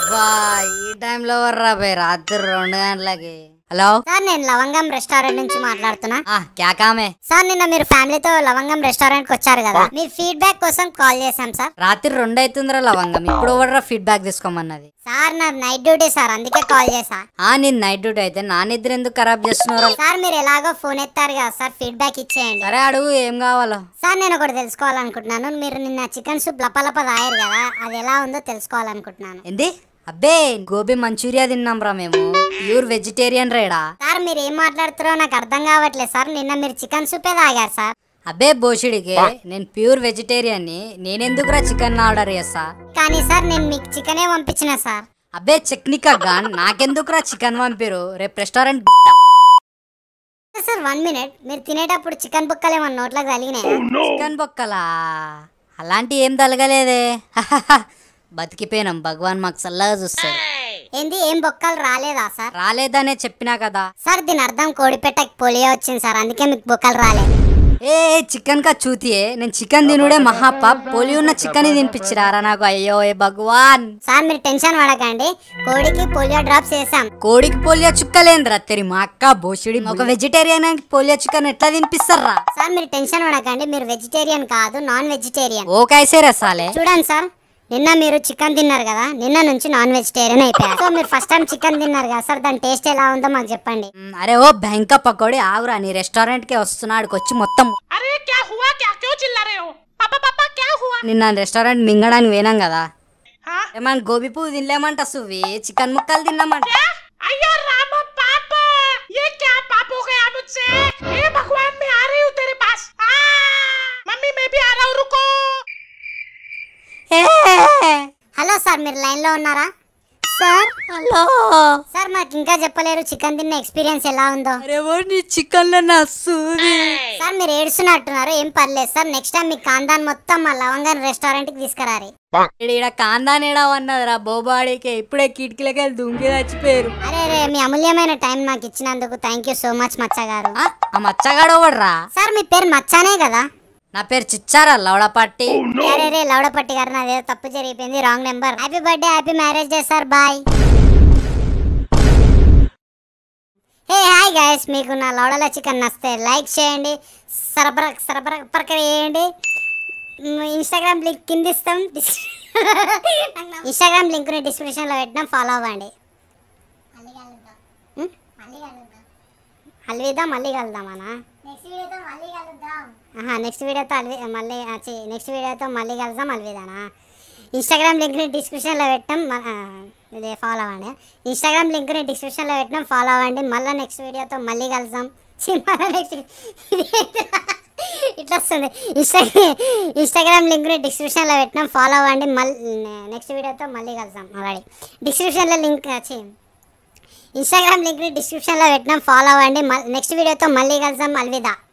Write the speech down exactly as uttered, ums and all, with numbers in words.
అబ్బా ఈ టైంలో వర్రా బే రాత్రి రెండు గంటలకి. హలో సార్, నేను లవంగం రెస్టారెంట్ నుంచి మాట్లాడుతున్నా. ఆ క్యా కామే? సార్, నిన్న మీరు ఫ్యామిలీతో లవంగం రెస్టారెంట్ కి వచ్చారు కదా, మీ ఫీడ్బ్యాక్ కోసం కాల్ చేశాం సార్. రాత్రి రెండు అవుతుందిరా లవంగం, ఇప్పుడు వర్రా ఫీడ్బ్యాక్ తీసుకోమన్నది. సార్, నా నైట్ డ్యూటీ సార్, అందుకే కాల్ చేశా. ఆ నేను నైట్ డ్యూటీ అయితే నా నిద్ర ఎందుకు ఖరాబ్ చేస్తున్నారు? సార్, మీరు ఎలాగో ఫోన్ ఎత్తారు కదా సార్, ఫీడ్బ్యాక్ ఇచ్చేయండి. సరే అడుగు, ఏం కావాలో. సార్, నేను ఒకటి తెలుసుకోవాలనుకుంటున్నాను. మీరు నిన్న చికెన్ సూప్ లపలప తాగారు కదా, అది ఎలా ఉందో తెలుసుకోవాలనుకుంటున్నాను. ఏంది? అబ్బే గోబీ మంచూరియా తిన్నాం రా మేము, ప్యూర్ వెజిటేరియన్ రేడా. సార్, మీరు ఏం మాట్లాడుతారో నాకు అర్థం కావట్లేదు సార్. నిన్న మీరు చికెన్ సూపే తాగారు సార్. అబ్బే బోషుడికి, నేను ప్యూర్ వెజిటేరియన్ ని, నేనెందుకురా చికెన్ ఆర్డర్ చేస్తా? కానీ సార్, నేను మీకు చికెనే పంపించిన సార్. అబ్బే చెక్నికా గాన్, నాకెందుకురా చికెన్ పంపిరు? రేపు రెస్టారెంట్. సార్ వన్ మినిట్, మీరు తినేటప్పుడు చికెన్ బుక్కలు ఏమన్నా నోట్లోకి తగిలినాయా? చికెన్ బొక్కలా? అలాంటి ఏం తలగలేదే. బతికిపోయినాం, భగవాన్ మాకు చల్లగా చూస్తాడు. ఏంది, ఏం బొక్కలు రాలేదా సార్? రాలేదనే చెప్పినా కదా సార్, దీని అర్థం కోడిపెట్టకి పోలియో వచ్చింది సార్, అందుకే మీకు బొక్కలు రాలేదు. ఏ చికెన్ కా చూతియే, నేను చికెన్ తినుడే మహాపాప్, పోలియో ఉన్న చికెన్ తినిపించిరారా నాకు. అయ్యో ఏ భగవాన్. సార్, మీరు టెన్షన్ పడకండి, కోడికి పోలియో డ్రాప్స్ వేసాం. కోడికి పోలియో చుక్కలేంద్రా తెరి మా అక్క బోషుడి. ఒక వెజిటేరియన్ పోలియో చికెన్ ఎట్లా తినిపిస్తారా? సార్, మీరు టెన్షన్ పడకండి, మీరు వెజిటేరియన్ కాదు, నాన్ వెజిటేరియన్. ఓ కైసే రసాలే. చూడండి సార్, నిన్న మీరు చికెన్ తిన్నారు కదా, నిన్న నుంచి నాన్ వెజిటేరియన్ అయిపోయారు. సో మీరు ఫస్ట్ టైం చికెన్ తిన్నారు కదా సార్, దాని టేస్ట్ ఎలా ఉందో మాకు చెప్పండి. అరే ఓ బ్యాంక పకోడి ఆగురా, నీ రెస్టారెంట్ కి వస్తున్నాడు వచ్చి మొత్తం. అరే క్యా హువా, క్యా క్యో చిల్లా రే హో? పాపా పాపా క్యా హువా? నిన్న రెస్టారెంట్ మింగడానికి పోయినాం కదా, हाँ? ఏమన్నా గోబీ పువ్వు తినలేమంట సువి, చికెన్ ముక్కలు తిన్నామంట. क्या? अयो राम पापा, ये क्या पाप हो गया मुझसे? हे भगवान, मैं आ रही हूँ तेरे पास। आ, मम्मी मैं भी आ रहा हूँ, रुको। హలో సార్, మీరు లైన్ లో ఉన్నారా సార్? హలో సార్, మాకు ఇంకా చెప్పలేరు చికెన్ తిన్న ఎక్స్పీరియన్స్ ఎలా ఉందో. అరే ఓ నీ చికెన్ లో నా సూది. సార్, మీరు ఏడుస్తున్నట్టున్నారు, ఏం పర్లేదు సార్, నెక్స్ట్ టైం మీ కాందాన్ మొత్తం మా లవంగన్ రెస్టారెంట్ కి తీసుకురారి. ఈడ కాందా నేడా అన్నదిరా బోబాడికి, ఇప్పుడే కిటికీలకి వెళ్ళి దుంకి చచ్చిపోయారు. అరే రే, మీ అమూల్యమైన టైం నాకు ఇచ్చినందుకు థ్యాంక్ యూ సో మచ్ మచ్చ గారు. ఆ, ఆ మచ్చగాడు ఓడరా? సార్, మీ పేరు మచ్చానే కదా? నా పేరు చిచ్చారా లౌడపట్టి. అరే రే, లౌడపట్టి గారు, నాదేదో తప్పు జరిగిపోయింది, wrong number. Happy birthday, happy marriage day sir, bye. Hey hi guys, మీకు నా లౌడల చికెన్ నస్తే లైక్ చేయండి, సరఫరా సరఫరా ప్రక్రియ చేయండి. ఇన్స్టాగ్రామ్ లింక్ కింద ఇస్తాం, ఇన్స్టాగ్రామ్ లింక్ని డిస్క్రిప్షన్లో పెట్టినాం, ఫాలో అవ్వండి. అల్విదా, మళ్ళీ కలుద్దామనా? నెక్స్ట్ వీడియోతో అల్వి మళ్ళీ నెక్స్ట్ వీడియోతో మళ్ళీ కలుద్దాం, అల్విదానా? ఇన్స్టాగ్రామ్ లింక్ని డిస్క్రిప్షన్లో పెట్టాం, ఇదే ఫాలో అవ్వండి. ఇన్స్టాగ్రామ్ లింక్ని డిస్క్రిప్షన్లో పెట్టినాం, ఫాలో అవ్వండి. మళ్ళీ నెక్స్ట్ వీడియోతో మళ్ళీ కలుద్దాం. నెక్స్ట్ ఇట్లా వస్తుంది. ఇన్స్టా ఇన్స్టాగ్రామ్ లింక్ని డిస్క్రిప్షన్లో పెట్టినాం, ఫాలో అవ్వండి. మళ్ళీ నెక్స్ట్ వీడియోతో మళ్ళీ కలుద్దాం. ఆల్రెడీ డిస్క్రిప్షన్లో లింక్ వచ్చి ఇన్స్టాగ్రామ్ లింక్ని డిస్క్రిప్షన్లో పెట్టినాం, ఫాలో అవ్వండి. నెక్స్ట్ వీడియోతో మళ్ళీ కలుద్దాం, అల్విదా.